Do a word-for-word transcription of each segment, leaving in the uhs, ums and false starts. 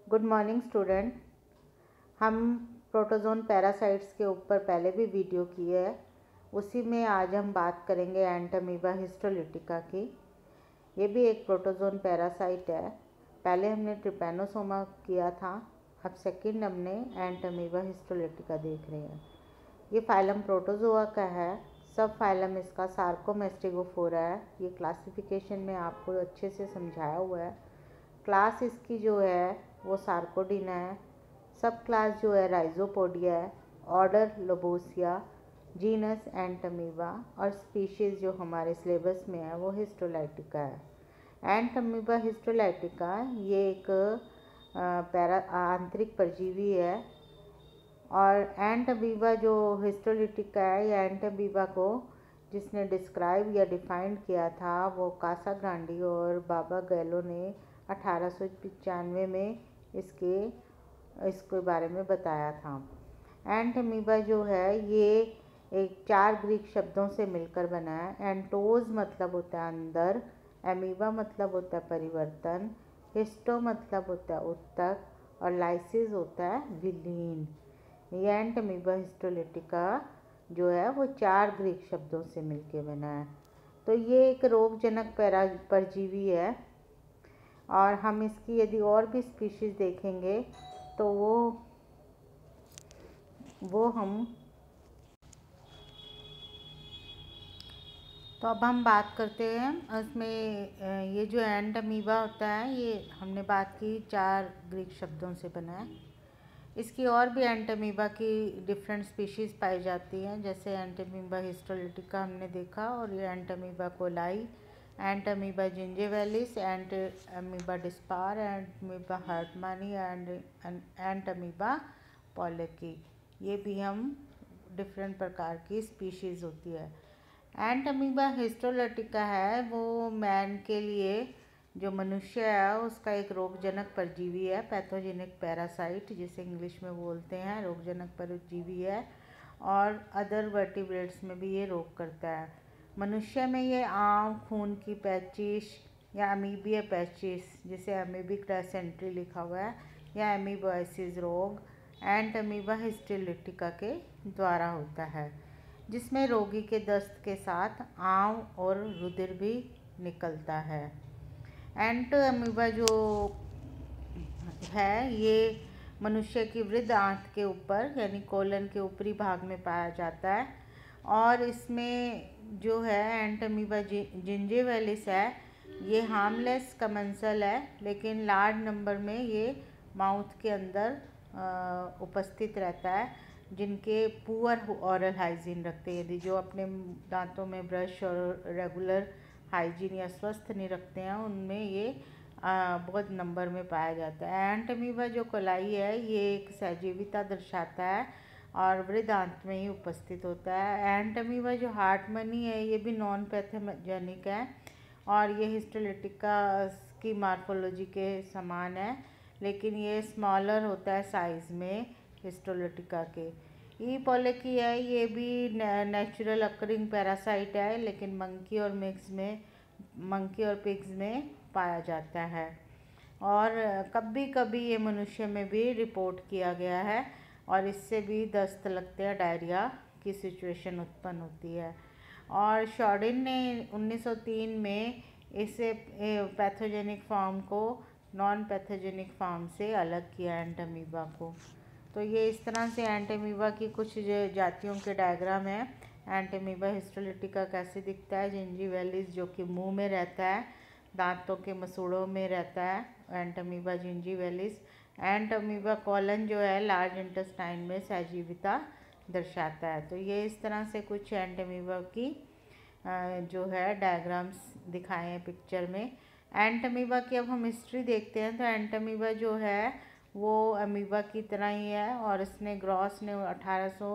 Good morning student. हम protozoan parasites के ऊपर पहले भी वीडियो किए है, उसी में आज हम बात करेंगे एंटमीबा हिस्टोलिटिका की। ये भी एक प्रोटोजोन पैरासाइट है। पहले हमने ट्रिपैनोसोमा किया था, अब सेकंड हमने एंटमीबा हिस्टोलिटिका देख रहे हैं। ये फाइलम प्रोटोजोआ का है, सब फाइलम इसका सार्कोमेस्टिगोफोरा है। ये क्लासिफिकेशन में आपको अच्छे से समझाया हुआ है। क्लास इसकी जो है वो सार्कोडिना है, सब क्लास जो है राइजोपोडिया है, ऑर्डर लोबोसिया, जीनस एंटमीबा और स्पीशीज़ जो हमारे सिलेबस में है वो हिस्टोलाइटिका है। एंटमीबा हिस्टोलाइटिका ये एक पैरा आंतरिक परजीवी है और एंटमीबा जो हिस्टोलिटिका है या एंटमीबा को जिसने डिस्क्राइब या डिफाइंड किया था वो कासाग्रांडी और बाबा गैलो ने अठारह सौ पचानवे में इसके इसके बारे में बताया था। एंटमीबा जो है ये एक चार ग्रीक शब्दों से मिलकर बना है। एंटोज मतलब होता है अंदर, एमीबा मतलब होता है परिवर्तन, हिस्टो मतलब होता है उत्तक और लाइसिस होता है विलीन। ये एंटमीबा हिस्टोलिटिका जो है वो चार ग्रीक शब्दों से मिलकर बना है। तो ये एक रोगजनक पैरा परजीवी है और हम इसकी यदि और भी स्पीशीज़ देखेंगे तो वो वो हम तो अब हम बात करते हैं उसमें। ये जो एंटमीबा होता है ये हमने बात की चार ग्रीक शब्दों से बना है। इसकी और भी एंटमीबा की डिफरेंट स्पीशीज़ पाई जाती हैं, जैसे एंटमीबा हिस्टोलिटिका हमने देखा, और ये Entamoeba coli, Entamoeba gingivalis, Entamoeba dispar, Entamoeba hartmanni and Entamoeba polecki. ये भी हम डिफरेंट प्रकार की स्पीशीज़ होती है। एंटमीबा हिस्टोलिटिका है वो मैन के लिए जो मनुष्य है उसका एक रोगजनक परजीवी है, पैथोजेनिक पैरासाइट जिसे इंग्लिश में बोलते हैं, रोगजनक परजीवी है और अदर वर्टिब्रेट्स में भी ये रोग करता है। मनुष्य में ये आम, खून की पैचिश या अमीबिया पैचिस जिसे अमीबिक डायसेंट्री लिखा हुआ है या अमीबोसिस रोग एंटमीबा हिस्टोलिटिका के द्वारा होता है, जिसमें रोगी के दस्त के साथ आंव और रुधिर भी निकलता है। एंटमीबा जो है ये मनुष्य की वृद्ध आंत के ऊपर यानी कोलन के ऊपरी भाग में पाया जाता है और इसमें जो है एंटमीबा जिंजेवेलिस है ये हार्मलेस कमेंसल है, लेकिन लार्ज नंबर में ये माउथ के अंदर उपस्थित रहता है, जिनके पुअर ऑरल हाइजीन रखते हैं। यदि जो अपने दांतों में ब्रश और रेगुलर हाइजीन या स्वस्थ नहीं रखते हैं उनमें ये आ, बहुत नंबर में पाया जाता है। एंटमीबा जो कोलाई है ये एक सजीविता दर्शाता है और वृद्ध आंत में ही उपस्थित होता है। एंटमीबा जो हार्टमनी है ये भी नॉन पैथोजेनिक है और ये हिस्टोलिटिका की मार्फोलॉजी के समान है, लेकिन ये स्मॉलर होता है साइज़ में हिस्टोलिटिका के। ई पॉलेकी है ये भी नेचुरल अकरिंग पैरासाइट है, लेकिन मंकी और मिक्स में मंकी और पिग्स में पाया जाता है और कभी कभी ये मनुष्य में भी रिपोर्ट किया गया है और इससे भी दस्त लगते हैं, डायरिया की सिचुएशन उत्पन्न होती है। और शॉर्डिन ने उन्नीस सौ तीन में इसे पैथोजेनिक फॉर्म को नॉन पैथोजेनिक फॉर्म से अलग किया एंटमीबा को। तो ये इस तरह से एंटमीबा की कुछ जातियों के डायग्राम है। एंटमीबा हिस्टोलिटिका कैसे दिखता है? जिंजीवेलिस जो कि मुंह में रहता है, दांतों के मसूड़ों में रहता है, एंटमीबा जिंजीवेलिस। एंटमीबा कॉलन जो है लार्ज इंटेस्टाइन में सजीविता दर्शाता है। तो ये इस तरह से कुछ एंटमीबा की जो है डायग्राम्स दिखाए हैं पिक्चर में। एंटमीबा की अब हम हिस्ट्री देखते हैं। तो एंटमीबा जो है वो अमीबा की तरह ही है और इसने ग्रॉस ने अठारह सौ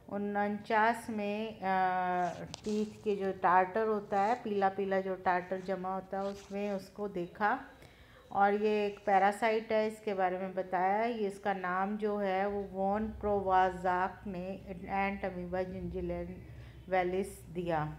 उनचास में टीथ के जो टार्टर होता है, पीला पीला जो टार्टर जमा होता है उसमें उसको देखा और ये एक पैरासाइट है, इसके बारे में बताया। ये इसका नाम जो है वो वॉन प्रोवाज़ाक ने एंटमीबा जिंजीवेलिस दिया।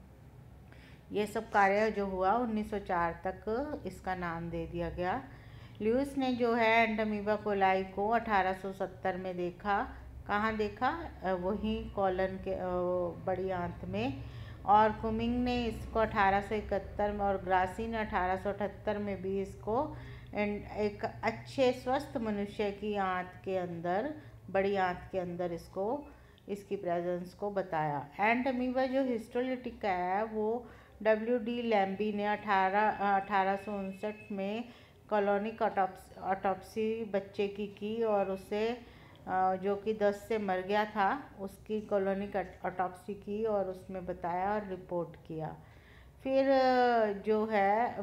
ये सब कार्य जो हुआ उन्नीस सौ चार तक इसका नाम दे दिया गया। ल्यूइस ने जो है एंटमीबा कोलाई को अठारह सौ सत्तर में देखा। कहाँ देखा? वही कॉलन के बड़ी आंत में। और कुमिंग ने इसको अठारह सौ इकहत्तर में और ग्रासी ने अठारह सौ अठहत्तर में भी इसको एक अच्छे स्वस्थ मनुष्य की आंत के अंदर, बड़ी आंत के अंदर इसको इसकी प्रेजेंस को बताया। एंटमीबा जो हिस्टोलिटिका है वो डब्ल्यू डी लैम्बी ने अठारह अठारह सौ उनसठ में कॉलोनिक ऑटोप्सी बच्चे की की और उसे जो कि दस से मर गया था उसकी कॉलोनिक ऑटोप्सी की और उसमें बताया और रिपोर्ट किया। फिर जो है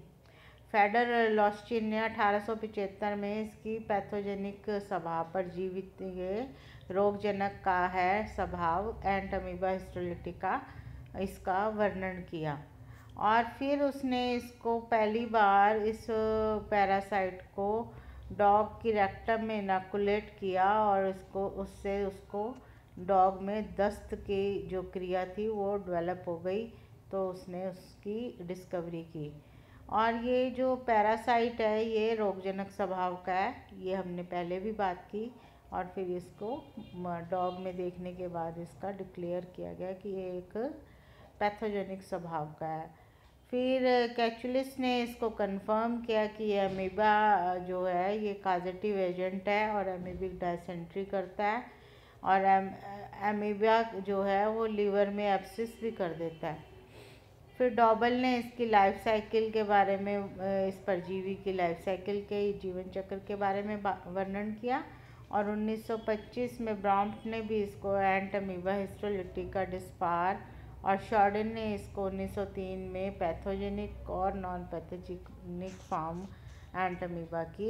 फेडर लॉस्चिन ने अठारह सौ पचहत्तर में इसकी पैथोजेनिक स्वभाव पर जीवित ये रोगजनक का है स्वभाव एंटमीबा हिस्टोलिटिका इसका वर्णन किया। और फिर उसने इसको पहली बार इस पैरासाइट को डॉग की रेक्टम में इनोकुलेट किया और इसको उससे उसको डॉग में दस्त की जो क्रिया थी वो डेवलप हो गई, तो उसने उसकी डिस्कवरी की। और ये जो पैरासाइट है ये रोगजनक स्वभाव का है, ये हमने पहले भी बात की। और फिर इसको डॉग में देखने के बाद इसका डिक्लेयर किया गया कि ये एक पैथोजेनिक स्वभाव का है। फिर कैचुलिस ने इसको कंफर्म किया कि ये अमीबा जो है ये काजेटिव एजेंट है और अमीबिक डायसेंट्री करता है और अमीबा जो है वो लीवर में एब्सिस भी कर देता है। फिर डॉबल ने इसकी लाइफ साइकिल के बारे में, इस परजीवी की लाइफ साइकिल के जीवन चक्र के बारे में वर्णन किया। और उन्नीस सौ पच्चीस में ब्राम्प्ट ने भी इसको एंटमीबा हिस्टोलिटिका डिस्पार और शॉर्डन ने इसको उन्नीस सौ तीन में पैथोजेनिक और नॉन पैथोजेनिक फॉर्म एंटमीबा की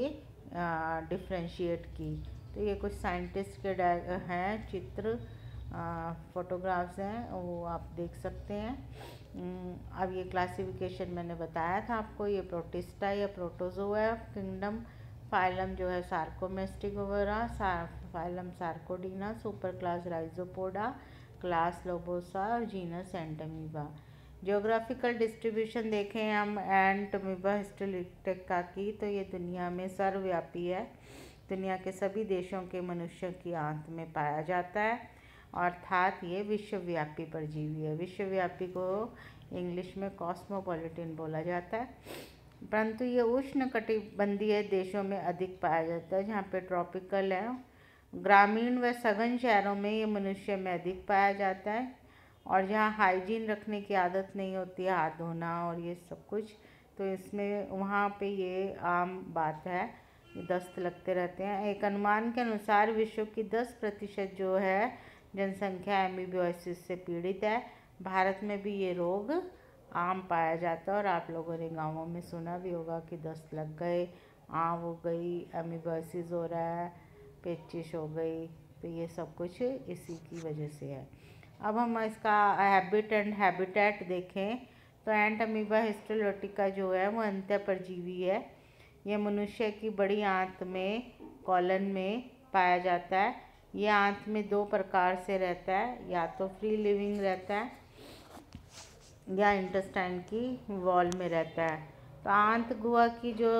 डिफ्रेंशिएट की। तो ये कुछ साइंटिस्ट के हैं चित्र, फोटोग्राफ्स हैं, वो आप देख सकते हैं। अब ये क्लासिफिकेशन मैंने बताया था आपको, ये प्रोटिस्टा या प्रोटोजोआ किंगडम, फाइलम जो है Sarcomastigophora, phylum Sarcodina, super class Rhizopoda, class Lobosa और जीनस एंटमीबा। ज्योग्राफिकल डिस्ट्रीब्यूशन देखें हम एंटमीबा हिस्टोलिटिका की, तो ये दुनिया में सर्वव्यापी है। दुनिया के सभी देशों के मनुष्यों की आंत में पाया जाता है, अर्थात ये विश्वव्यापी परजीवी है। विश्वव्यापी को इंग्लिश में कॉस्मोपॉलिटन बोला जाता है, परंतु ये उष्ण कटिबंधीय देशों में अधिक पाया जाता है जहाँ पे ट्रॉपिकल है। ग्रामीण व सघन शहरों में ये मनुष्य में अधिक पाया जाता है और जहाँ हाइजीन रखने की आदत नहीं होती है, हाथ धोना और ये सब कुछ, तो इसमें वहाँ पे ये आम बात है, दस्त लगते रहते हैं। एक अनुमान के अनुसार विश्व की दस प्रतिशत जो है जनसंख्या एमीबियोसिस से पीड़ित है। भारत में भी ये रोग आम पाया जाता है और आप लोगों ने गाँवों में सुना भी होगा कि दस्त लग गए, आम हो गई, एमीबियोसिस हो रहा है, पेचिश हो गई, तो ये सब कुछ इसी की वजह से है। अब हम इसका हैबिट एंड हैबिटेट देखें तो एंटमीबा हिस्टोलिटिका जो है वो अंत्य परजीवी है। ये मनुष्य की बड़ी आंत में, कॉलन में पाया जाता है। ये आंत में दो प्रकार से रहता है, या तो फ्री लिविंग रहता है या इंटेस्टाइन की वॉल में रहता है। तो आंत गुहा की जो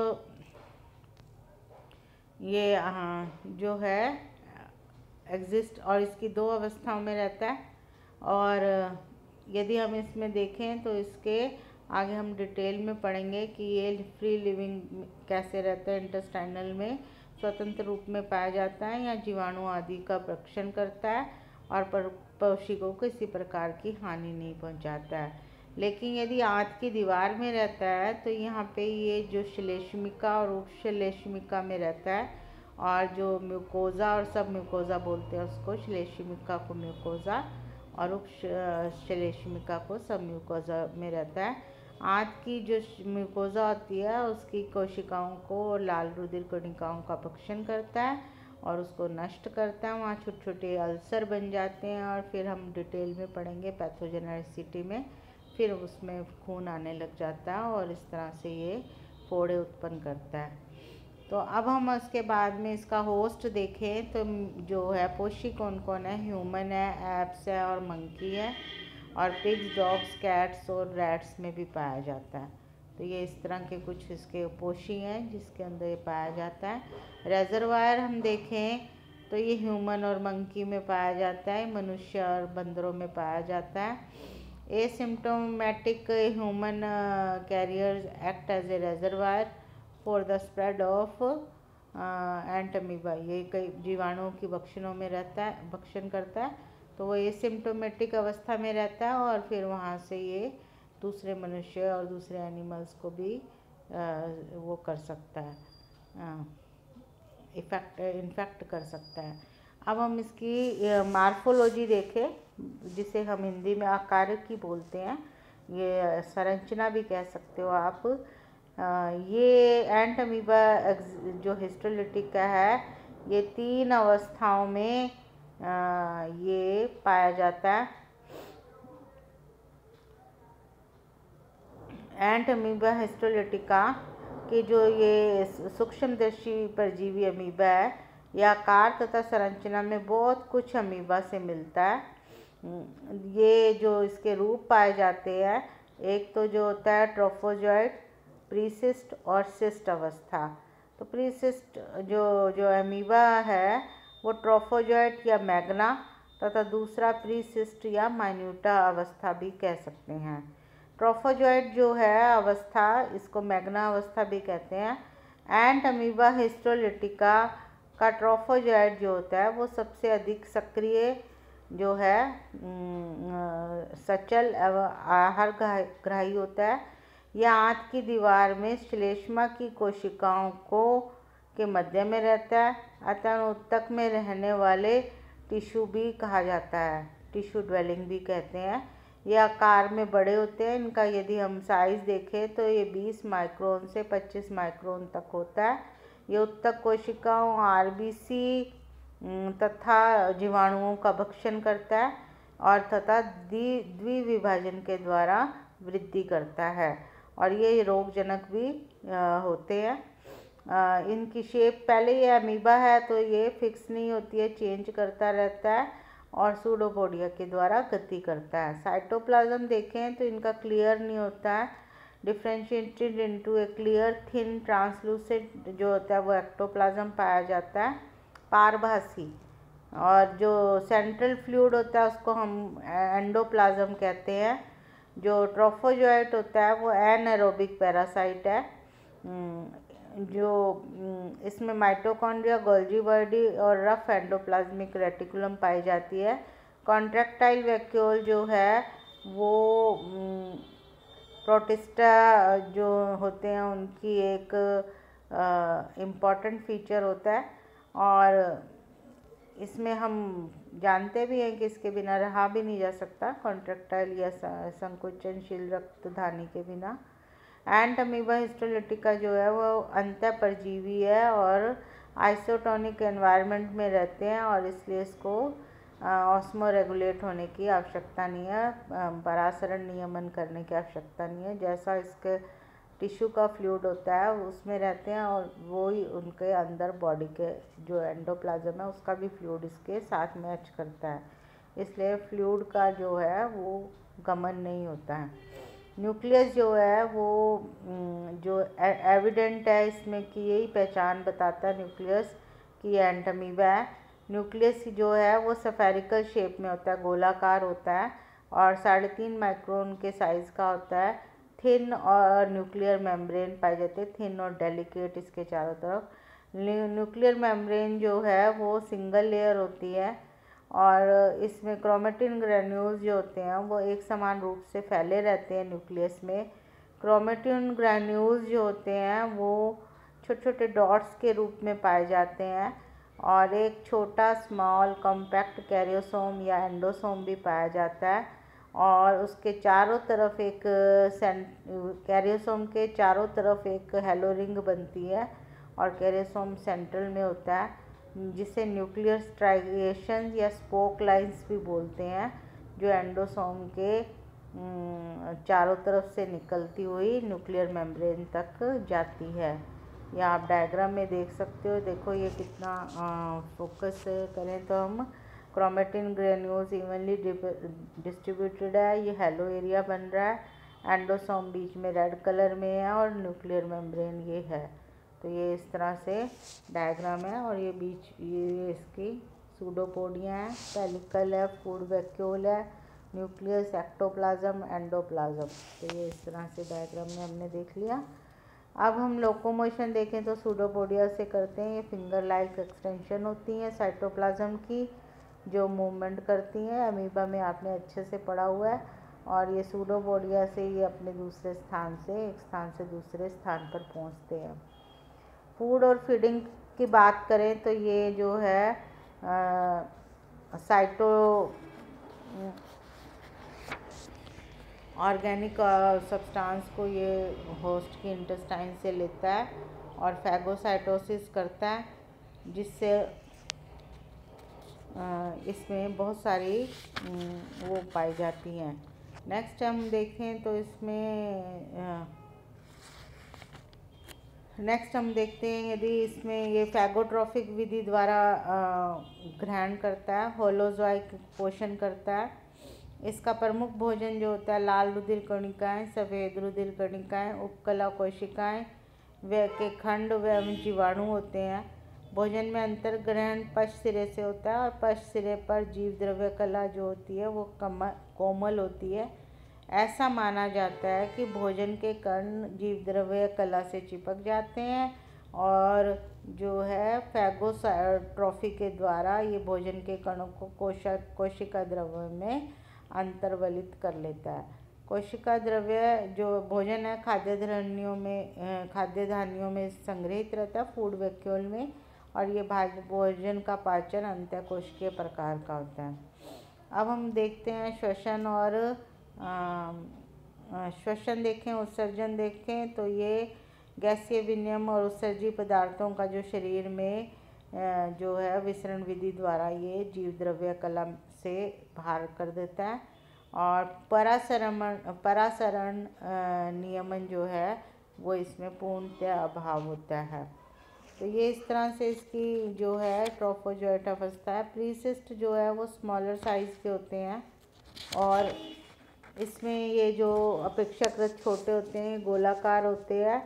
ये हाँ जो है एग्जिस्ट और इसकी दो अवस्थाओं में रहता है। और यदि हम इसमें देखें तो इसके आगे हम डिटेल में पढ़ेंगे कि ये फ्री लिविंग कैसे रहता है, इंटेस्टाइनल में स्वतंत्र रूप में पाया जाता है या जीवाणु आदि का भक्षण करता है और पोषकों को किसी प्रकार की हानि नहीं पहुंचाता है। लेकिन यदि आंत की दीवार में रहता है तो यहाँ पे ये जो श्लेष्मिका और उपश्लेष्मिका में रहता है, और जो म्यूकोजा और सब म्यूकोजा बोलते हैं उसको, श्लेष्मिका को म्यूकोजा और उपश्लेष्मिका को सब म्यूकोजा में रहता है। आंत की जो म्यूकोजा होती है उसकी कोशिकाओं को और लाल रुधिर कणिकाओं का भक्षण करता है और उसको नष्ट करता है। वहाँ छोटे छोटे अल्सर बन जाते हैं और फिर हम डिटेल में पढ़ेंगे पैथोजेनेसिटी में, फिर उसमें खून आने लग जाता है और इस तरह से ये फोड़े उत्पन्न करता है। तो अब हम उसके बाद में इसका होस्ट देखें तो जो है पोषी कौन कौन है, ह्यूमन है, एप्स है और मंकी है, और पिग्स, डॉग्स, कैट्स और रैट्स में भी पाया जाता है। तो ये इस तरह के कुछ इसके पोशी हैं जिसके अंदर ये पाया जाता है। रेजरवायर हम देखें तो ये ह्यूमन और मंकी में पाया जाता है, मनुष्य और बंदरों में पाया जाता है। Asymptomatic human carriers act as a reservoir for the spread of Entamoeba. ये कई जीवाणुओं की भक्षणों में रहता है, भक्षण करता है, तो वो एसिम्प्टोमेटिक अवस्था में रहता है और फिर वहाँ से ये दूसरे मनुष्य और दूसरे एनिमल्स को भी आ, वो कर सकता है, इफेक्ट इन्फेक्ट कर सकता है। अब हम इसकी मार्फोलॉजी देखें, जिसे हम हिंदी में आकारकी बोलते हैं, ये संरचना भी कह सकते हो आप। आ, ये एंट अमीबा जो हिस्टोलिटिका है, ये तीन अवस्थाओं में आ, ये पाया जाता है। एंट अमीबा हिस्टोलिटिका के जो ये सूक्ष्मदर्शी परजीवी अमीबा है, यह आकार तथा संरचना में बहुत कुछ अमीबा से मिलता है। ये जो इसके रूप पाए जाते हैं, एक तो जो होता है ट्रोफोजॉइड, प्रीसिस्ट और सिस्ट अवस्था। तो प्रीसिस्ट जो जो अमीबा है वो ट्रोफोजॉइड या मैग्ना तथा दूसरा प्रीसिस्ट या माइन्यूटा अवस्था भी कह सकते हैं। ट्रोफोजॉइड जो है अवस्था, इसको मैग्ना अवस्था भी कहते हैं। एंट अमीबा हिस्टोलिटिका का ट्रोफोजॉइड जो होता है वो सबसे अधिक सक्रिय जो है सचल आहार ग्राही होता है। यह आंत की दीवार में श्लेष्मा की कोशिकाओं को के मध्य में रहता है, अतः उत्तक में रहने वाले टिश्यू भी कहा जाता है, टिश्यू ड्वेलिंग भी कहते हैं। ये आकार में बड़े होते हैं। इनका यदि हम साइज़ देखें तो ये बीस माइक्रोन से पच्चीस माइक्रोन तक होता है। ये उत्तक कोशिकाओं, आरबीसी तथा जीवाणुओं का भक्षण करता है और तथा द्विविभाजन के द्वारा वृद्धि करता है, और ये रोगजनक भी होते हैं। इनकी शेप, पहले ये अमीबा है तो ये फिक्स नहीं होती है, चेंज करता रहता है और सूडोपोडिया के द्वारा गति करता है। साइटोप्लाज्म देखें तो इनका क्लियर नहीं होता है, differentiated into a clear thin translucent जो होता है वो एक्टोप्लाज्म पाया जाता है, पारभासी। और जो सेंट्रल फ्लूइड होता है उसको हम एंडोप्लाज्म कहते हैं। जो ट्रोफोजॉइट होता है वो एनारोबिक पैरासाइट है। जो इसमें माइटोकॉन्ड्रिया, गोल्जी बॉडी और रफ एंडोप्लाज्मिक रेटिकुलम पाई जाती है। कॉन्ट्रैक्टाइल वैक्यूल जो है वो प्रोटिस्टा जो होते हैं उनकी एक इम्पॉर्टेंट फीचर होता है, और इसमें हम जानते भी हैं कि इसके बिना रहा भी नहीं जा सकता, कॉन्ट्रैक्टाइल या संकुचनशील रक्तधानी के बिना। एंट अमीबा हिस्टोलिटिका जो है वो अंतः परजीवी है और आइसोटोनिक एनवायरनमेंट में रहते हैं, और इसलिए इसको ऑस्मो रेगुलेट होने की आवश्यकता नहीं है, परासरण नियमन करने की आवश्यकता नहीं है। जैसा इसके टिश्यू का फ्लूइड होता है उसमें रहते हैं, और वो ही उनके अंदर बॉडी के जो एंडोप्लाज्म है उसका भी फ्लूइड इसके साथ मैच करता है, इसलिए फ्लूइड का जो है वो गमन नहीं होता है। न्यूक्लियस जो है वो जो एविडेंट है इसमें कि यही पहचान बताता है न्यूक्लियस कि एंट अमीबा है। न्यूक्लियस जो है वो स्फेरिकल शेप में होता है, गोलाकार होता है और साढ़े तीन माइक्रोन के साइज़ का होता है। थिन और न्यूक्लियर मेम्ब्रेन पाए जाते हैं, थिन और डेलिकेट इसके चारों तरफ। न्यूक्लियर मेम्ब्रेन जो है वो सिंगल लेयर होती है, और इसमें क्रोमेटिन ग्रैन्यूल्स जो होते हैं वो एक समान रूप से फैले रहते हैं न्यूक्लियस में। क्रोमेटिन ग्रैन्यूल्स जो होते हैं वो छोटे छोटे डॉट्स के रूप में पाए जाते हैं, और एक छोटा स्मॉल कॉम्पैक्ट कैरियोसोम या एंडोसोम भी पाया जाता है, और उसके चारों तरफ एक कैरियोसोम के चारों तरफ एक हेलो रिंग बनती है, और कैरियोसोम सेंट्रल में होता है, जिसे न्यूक्लियर स्ट्राइएशन या स्पोक लाइंस भी बोलते हैं, जो एंडोसोम के चारों तरफ से निकलती हुई न्यूक्लियर मेम्ब्रेन तक जाती है। या आप डायग्राम में देख सकते हो, देखो ये कितना फोकस करें तो हम क्रोमेटिन ग्रेन्यूल्स इवनली डिस्ट्रीब्यूटेड है, ये हेलो एरिया बन रहा है, एंडोसोम बीच में रेड कलर में है और न्यूक्लियर मेम्ब्रेन ये है। तो ये इस तरह से डायग्राम है और ये बीच ये इसकी सूडोपोडिया है, पेलिकल है, फूड वैक्यूल है, न्यूक्लियस, एक्टोप्लाज्म, एंडोप्लाज्म। तो ये इस तरह से डायग्राम में हमने देख लिया। अब हम लोकोमोशन देखें तो सूडोपोडिया से करते हैं। ये फिंगर लाइक एक्सटेंशन होती हैं साइटोप्लाज्म की जो मूवमेंट करती हैं। अमीबा में आपने अच्छे से पढ़ा हुआ है। और ये सूडोपोडिया से ये अपने दूसरे स्थान से एक स्थान से दूसरे स्थान पर पहुंचते हैं। फूड और फीडिंग की बात करें तो ये जो है आ, साइटो ऑर्गेनिक सब्सटेंस को ये होस्ट की इंटेस्टाइन से लेता है और फैगोसाइटोसिस करता है, जिससे इसमें बहुत सारी वो पाई जाती हैं। नेक्स्ट हम देखें तो इसमें नेक्स्ट हम देखते हैं यदि इसमें ये फैगोट्रॉफिक विधि द्वारा ग्रहण करता है, होलोजोइक पोषण करता है। इसका प्रमुख भोजन जो होता है लाल रुधिर कणिकाएँ, सफ़ेद रुधिर कणिकाएँ, उपकला कोशिकाएँ व के खंड व जीवाणु होते हैं। भोजन में अंतर ग्रहण पश्च सिरे से होता है और पश्च सिरे पर जीव द्रव्य कला जो होती है वो कम कोमल होती है। ऐसा माना जाता है कि भोजन के कण जीव द्रव्य कला से चिपक जाते हैं और जो है फैगोट्रॉफी के द्वारा ये भोजन के कणों को कोशा कोशिका द्रव्य में अंतर्वलित कर लेता है। कोशिका द्रव्य जो भोजन है खाद्य धान्यों में खाद्य धान्यों में संग्रहित रहता है फूड वैक्यूल में, और ये भोजन का पाचन अंतःकोशिकीय प्रकार का होता है। अब हम देखते हैं श्वसन और श्वसन देखें, उत्सर्जन देखें तो ये गैसीय विनिमय और उत्सर्जी पदार्थों का जो शरीर में जो है विसरण विधि द्वारा ये जीव द्रव्य कला से बाहर कर देता है। और परासरण परासरण नियमन जो है वो इसमें पूर्णतः अभाव होता है। तो ये इस तरह से इसकी जो है ट्रोफोजोइट अवस्था है। प्रीसिस्ट जो है वो स्मॉलर साइज़ के होते हैं और इसमें ये जो अपेक्षाकृत छोटे होते हैं, गोलाकार होते हैं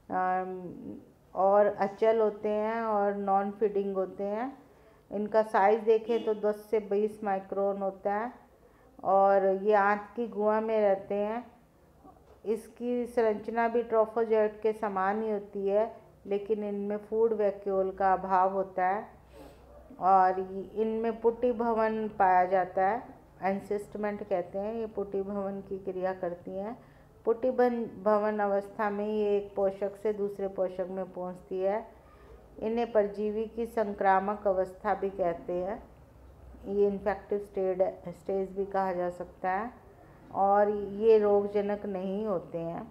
और अचल होते हैं और नॉन फीडिंग होते हैं। इनका साइज़ देखें तो दस से बीस माइक्रोन होता है और ये आंत की गुहा में रहते हैं। इसकी संरचना भी ट्रोफोजोइट के समान ही होती है, लेकिन इनमें फूड वैक्यूल का अभाव होता है और इनमें पुटी भवन पाया जाता है। एनसिस्टमेंट कहते हैं, ये पुटी भवन की क्रिया करती हैं। पुटी भवन अवस्था में ये एक पोषक से दूसरे पोषक में पहुंचती है। इन्हें परजीवी की संक्रामक अवस्था भी कहते हैं। ये इन्फेक्टिव स्टेज स्टेज भी कहा जा सकता है और ये रोगजनक नहीं होते हैं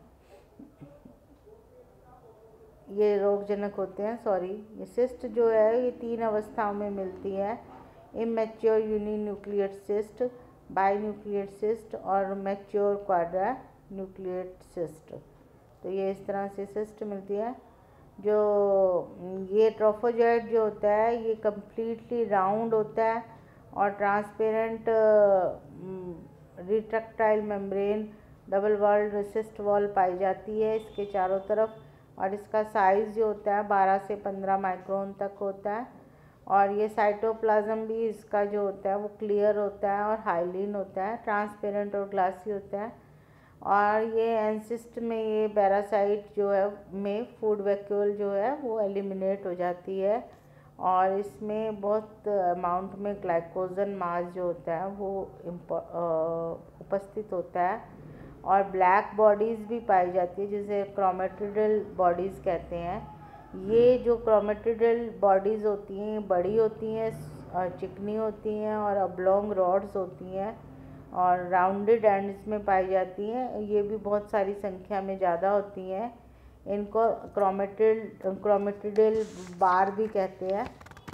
ये रोगजनक होते हैं सॉरी ये सिस्ट जो है ये तीन अवस्थाओं में मिलती है। Immature uninucleate cyst, binucleate cyst और मैच्योर क्वाड्रा न्यूक्लिएट सिस्ट। तो ये इस तरह से सिस्ट मिलती है। जो ये ट्रोफोजोइट जो होता है ये कम्प्लीटली राउंड होता है और transparent retractile membrane double walled resist wall पाई जाती है इसके चारों तरफ, और इसका साइज़ जो होता है बारह से पंद्रह माइक्रोन तक होता है। और ये साइटोप्लाज्म भी इसका जो होता है वो क्लियर होता है और हाइलीन होता है, ट्रांसपेरेंट और ग्लासी होता है। और ये एंसिस्ट में ये पैरासाइट जो है में फूड वैक्यूल जो है वो एलिमिनेट हो जाती है और इसमें बहुत अमाउंट में ग्लाइकोजन मास जो होता है वो उपस्थित होता है और ब्लैक बॉडीज़ भी पाई जाती है जिसे क्रोमेटिडल बॉडीज़ कहते हैं। ये जो क्रोमेटिडल बॉडीज़ होती हैं बड़ी होती हैं, चिकनी होती हैं और ऑब्लोंग रॉड्स होती हैं और राउंडेड एंड्स में पाई जाती हैं। ये भी बहुत सारी संख्या में ज़्यादा होती हैं। इनको क्रोमेटिड क्रोमेटिडल बार भी कहते हैं।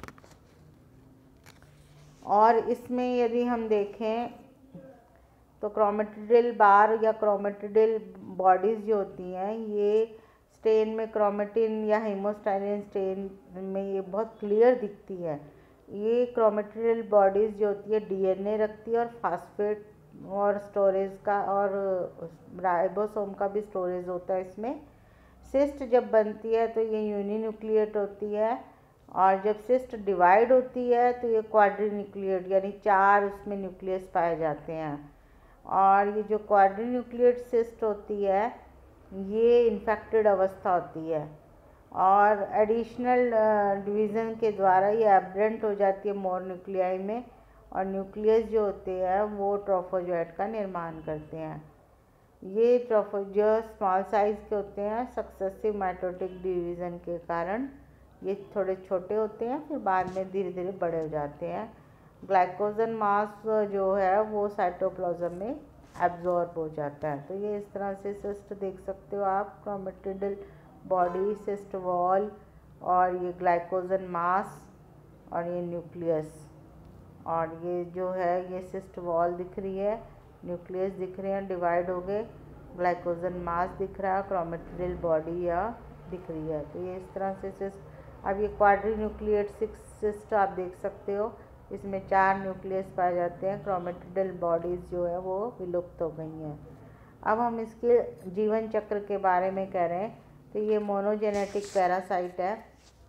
और इसमें यदि हम देखें तो क्रोमेटिडल बार या क्रोमेटिडल बॉडीज़ जो होती हैं ये स्टेन में क्रोमेटिन या हीमोस्टाइलिन स्टेन में ये बहुत क्लियर दिखती है। ये क्रोमेटिडल बॉडीज़ जो होती है डीएनए रखती है और फास्फेट और स्टोरेज का और राइबोसोम का भी स्टोरेज होता है इसमें। सिस्ट जब बनती है तो ये यूनिन्यूक्लिएट होती है, और जब सिस्ट डिवाइड होती है तो ये क्वाड्रीन्यूक्लिएट यानी चार उसमें न्यूक्लियस पाए जाते हैं। और ये जो क्वाड्रीन्यूक्लिएट सिस्ट होती है ये इन्फेक्टेड अवस्था होती है, और एडिशनल डिवीज़न के द्वारा ये एब्रेंट हो जाती है मोर न्यूक्लियाई में, और न्यूक्लियस जो होते हैं वो ट्रोफोजोइट का निर्माण करते हैं। ये ट्रोफो जो स्मॉल साइज़ के होते हैं सक्सेसिव माइटोटिक डिवीज़न के कारण ये थोड़े छोटे होते हैं, फिर बाद में धीरे धीरे बड़े हो जाते हैं। ग्लाइकोजन मास जो है वो साइटोप्लाज्म में एब्जॉर्ब हो जाता है। तो ये इस तरह से सिस्ट देख सकते हो आप, क्रोमेटिडल बॉडी, सिस्ट वॉल, और ये ग्लाइकोजन मास, और ये न्यूक्लियस, और ये जो है ये सिस्ट वॉल दिख रही है, न्यूक्लियस दिख रहे हैं डिवाइड हो गए, ग्लाइकोजन मास दिख रहा है, क्रोमेटिडल बॉडी या दिख रही है। तो ये इस तरह से सिस्ट। अब ये क्वाड्रीन्यूक्लिएट सिक्स सिस्ट आप देख सकते हो, इसमें चार न्यूक्लियस पाए जाते हैं, क्रोमेटिडल बॉडीज़ जो है वो विलुप्त हो गई हैं। अब हम इसके जीवन चक्र के बारे में कह रहे हैं। तो ये मोनोजेनेटिक पैरासाइट है,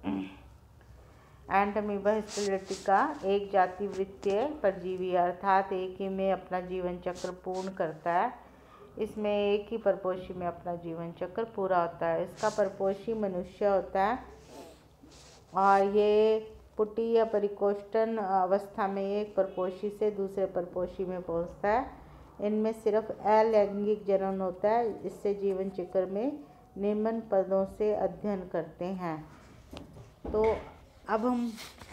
एंटमीबा हिस्टोलिटिका, एक जाति वृत्तीय परजीवी, अर्थात एक ही में अपना जीवन चक्र पूर्ण करता है। इसमें एक ही परपोषी में अपना जीवन चक्र पूरा होता है। इसका परपोषी मनुष्य होता है, और ये पुटी या परिकोष्ठन अवस्था में एक परपोषी से दूसरे परपोषी में पहुंचता है। इनमें सिर्फ अलैंगिक जनन होता है। इससे जीवन चक्र में निम्न पदों से अध्ययन करते हैं। तो अब हम